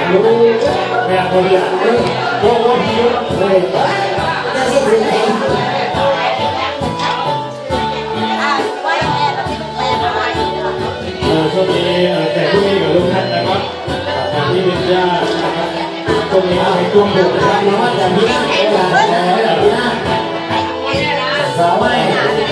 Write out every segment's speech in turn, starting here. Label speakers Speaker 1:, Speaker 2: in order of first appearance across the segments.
Speaker 1: แม่คนละโอ้โหเลยจะสิถึงไหนช่วงนี้แต่ที่นี่กับลูกท่านนะครับที่เป็นญาตินะครับตรงนี้ให้กลุ่มบุตรนะครับน้องจากที่นั่นเวลาจากที่นั่นสาวไม่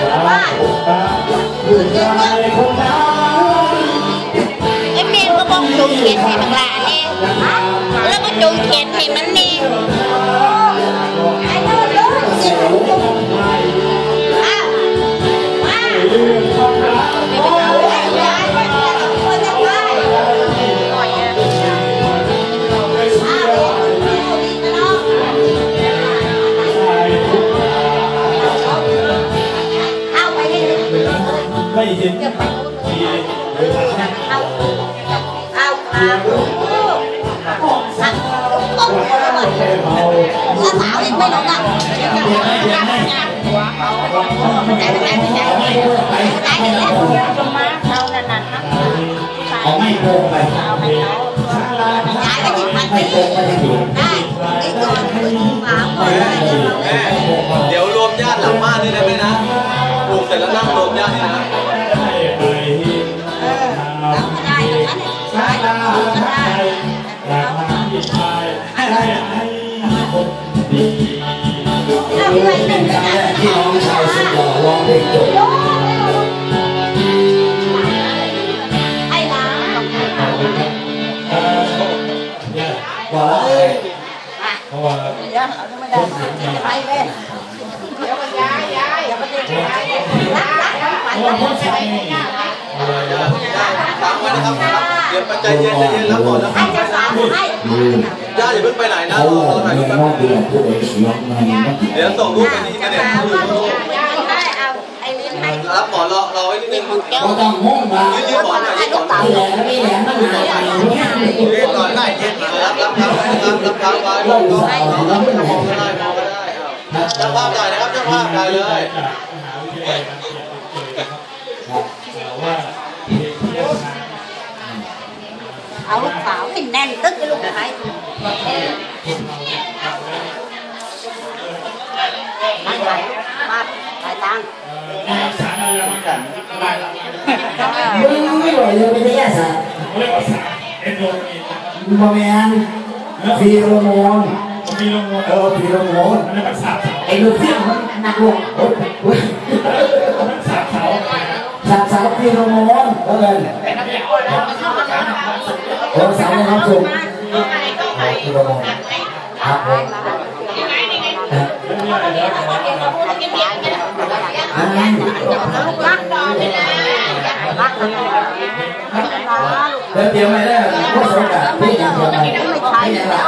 Speaker 1: ผู้ชายคนนั้น
Speaker 2: ไอ้เมนก็บอกจูงเขียนให้มันละเนี่ยแล้วก็จูงเขียนให้มันเนี่ยไอ้โน้ตลูกเขียน
Speaker 1: ไม่เห็นเอาไม่โกงไปไม่โกงไปได้
Speaker 3: เดี๋ยวรวมญาติหลังบ้านนี่ได้ไหมนะปลูกเสร็จแล้วนั่งรวมญาตินี่นะ
Speaker 1: ที่น้องชายสุดหล่อร้องเพลงจบ
Speaker 2: ไอ้ล้า
Speaker 1: ว่าเพราะว่า
Speaker 2: ไปเลยเดี๋ยวมันย้ายเดี๋ยวมันย้ายรักฝันไป
Speaker 3: ฟังไว้นะครับเดี๋ยวใจเย็นแล้วก่อนแล้วญาติอย่าเพิ่งไปไหนนะเดี๋ยวส่งรูปไปที่อินเทอร์เน็ตรับหมอนรอไว้นิดนึง
Speaker 1: ก็ต้องมุ่งมา
Speaker 3: ยืนหมอนหน่อยยืนหมอนหน่อย
Speaker 1: นี่แหละมันอยู่ในใจ
Speaker 3: ยืนหน่อยได้รับไว้มองก็ได้เจ้าภาพได้นะครับเจ้าภาพได้เลย
Speaker 2: เอาลูกเปล่าให้แน่นตึ๊กไปลูกไข่นั่งไหนมาถ่ายตัง
Speaker 1: สารอะไรมากันไม่ไหวเลยไม่ได้ยาสารเรียกว่าสารเอ็นโดมีนบะเมียนฟีโรโมนฟีโรโมนมันเป็นสารไอ้ลูกเสี้ยมันหนักลงสารฟีโรโมนก็เลยโอ้สารนะครับคุณฟีโรโมนครับผมแล้วเตรียมไม่ได้ผู้สกัดที่ยังทำไมไม่ใช่แล้ว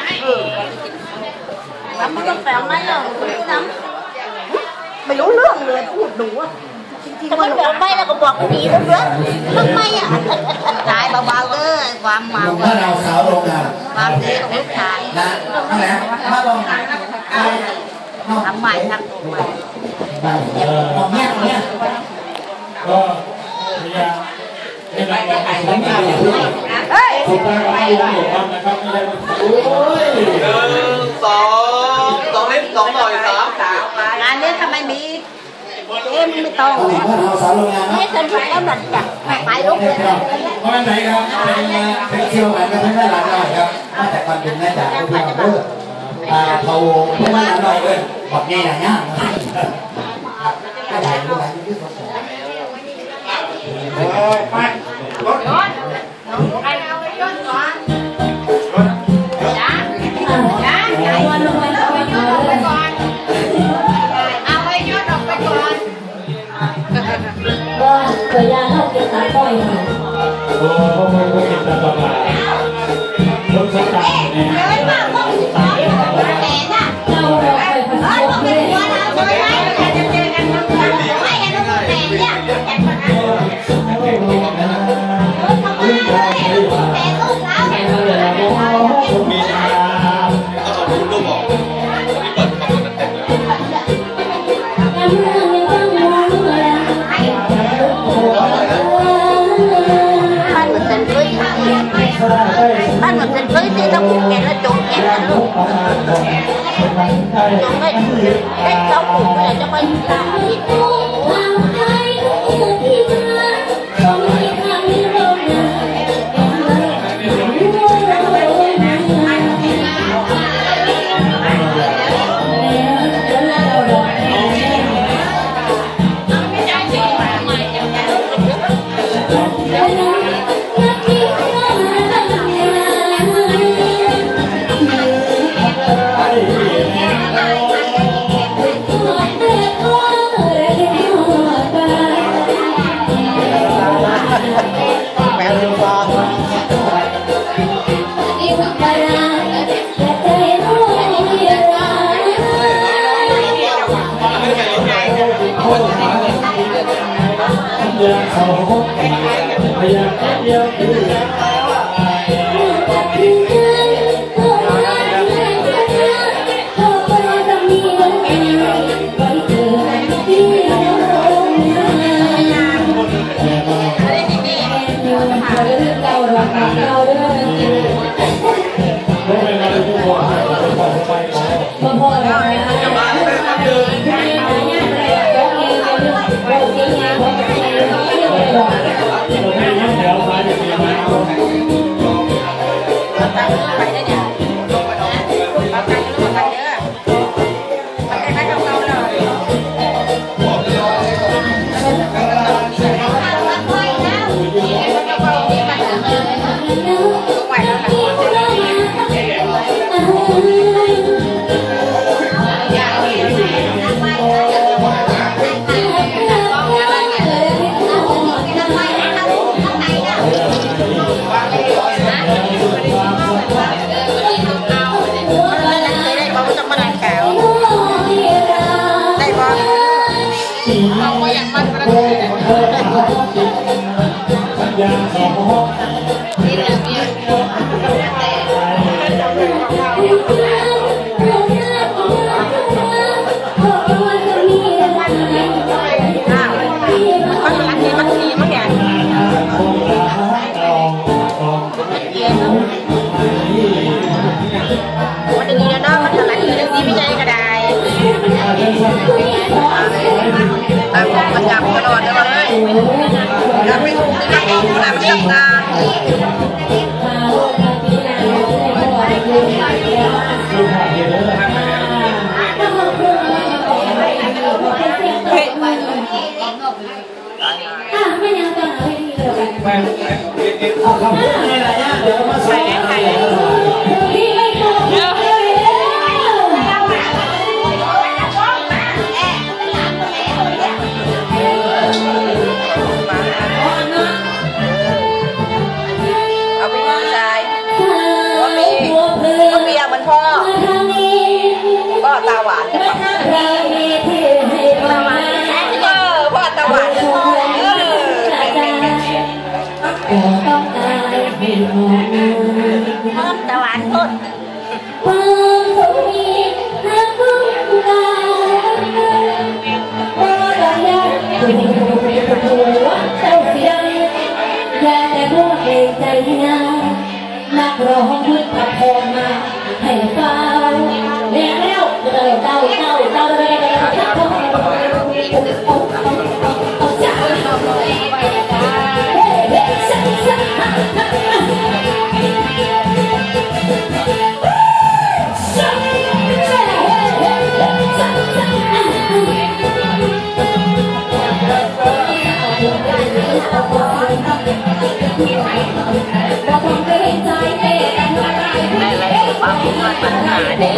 Speaker 2: แล้วมันก็แฝงไม่หรอกไม่รู้เรื่องเลยพูดหนูจริงๆมันแฝงไม่แล้วก็บอกดีแล้วเรื่องทำไมอ่ะชายเบาๆเด้อความเมา
Speaker 1: ถ้าเราสาวโรงงาน
Speaker 2: ความดีของลูกชาย
Speaker 1: นะนั่นแหละมาลอง
Speaker 2: ทำใหม่ทำใหม่
Speaker 1: ของเนี่ยก็พยายามให้เราไปทำงานอย่างนี้สุดท้ายก็ให้เราหมดวันนะครับไม่ได้โอ้ย
Speaker 3: 1 2นิด2หน่อย3
Speaker 2: งานนี้ทำไมมีเอ็มไม่ต้อง
Speaker 1: เราสาวโรงงาน
Speaker 2: ให้สนุกแล้วมันจัดไปลุกเลย
Speaker 1: เพราะไหนครับเป็นเที่ยวไหนก็ไม่ได้หลังหน่อยครับมาจากวันเป็นแม่จ๋าเพื่อนเพื่อเขาเพื่อนหน่อยเลยบอกง่ายอย่างเงี้ยก็ได้ด้วยไปรถ
Speaker 2: ใครเอาไปยนก่อนจ้าวันลงไปเอาไปยนออกไปก่อนเอาไปยนออกไปก่อน
Speaker 4: ก็เคยยาเข้าเก็บตาต้อยค่ะ
Speaker 1: โอ้โหเก็บตาต้อยรถสกัดเนี่ย
Speaker 2: เลยมาพวกน้องแหนน่ะ
Speaker 4: เราเคยผสม
Speaker 2: เลยว่าเราเลยไม่จะเจอกันทุกวันไม่กันทุกแหนเนี่ยบ้านมันเป็นเคยที่ต้องแกะแล้วจงแกะกันลูกจงได้ได้เราปลูกเลยจะไปตายอีกนักร้องพึ่งขับโพงมาให้ฟังเรียกแล้วเต้าปัญหาเด้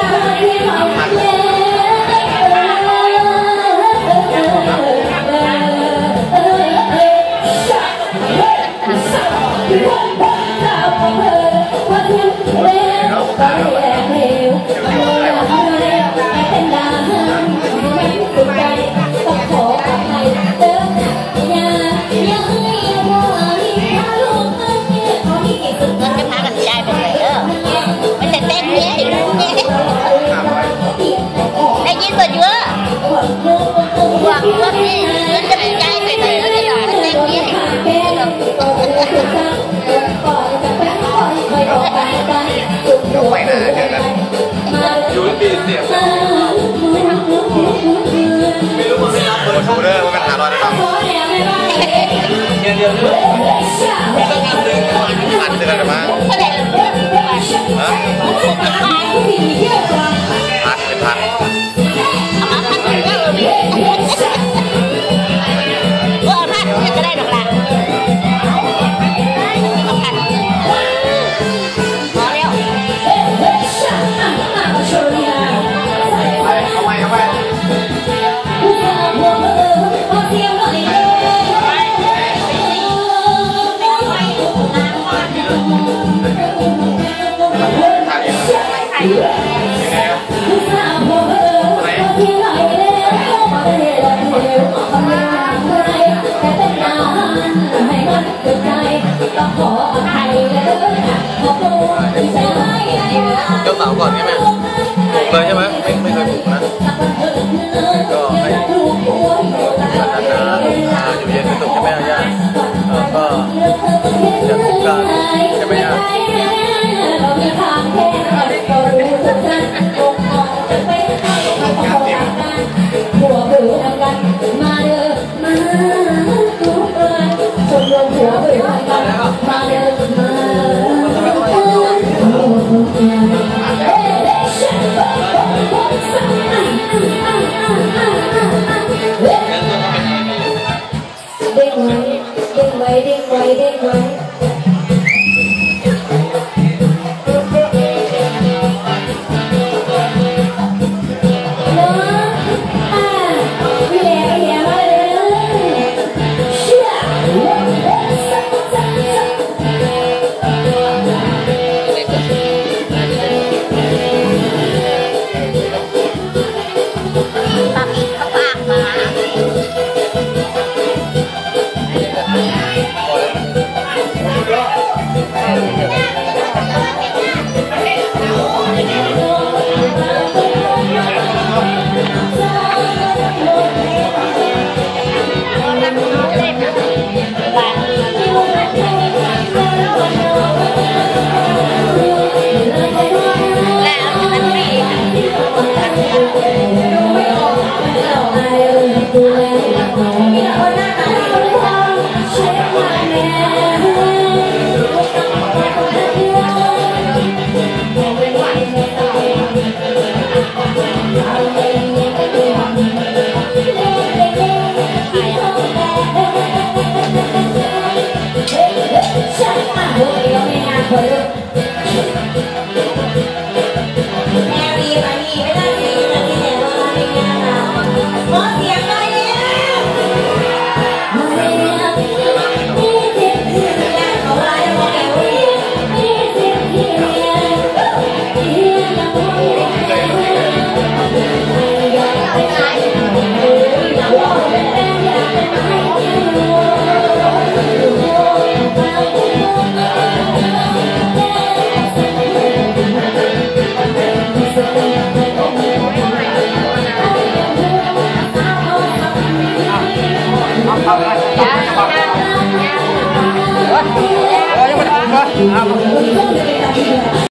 Speaker 2: อพากันย้ายไปไหนมันจะเต้นเนี่ยได้ยินหมดเยอะหวังว่านี่มันจะย้ายไปไหนแล้วจะเต้นเนี่ย
Speaker 3: อยู่ในปีเสียบไม่รู้มันไม่รับเบอร์ดูเด้อมันเป็นหาร้อยนะครับเดียวเลยไม่ต้องการเดินพันเดือนหรือมั้งพันเป็นพัน
Speaker 2: ว่าพันจะได้หรอกล่ะพันพอแล้ว
Speaker 3: เจ้าสาวก่อนใช่ไหมปลูกเลยใช่ไหมไม่เคยปลูกนะก็ให้พัฒนาอยู่เย็นเป็นสุขใช่ไหมย่าก็จะทุกการใช่ไหมย่า
Speaker 4: หัวบือทำกันมาเด้อมาทุกคนชมรมหัวบือทำกันมาเด้อมาเด้งไว้เด้งไว้เด้งไว้เด้งไว้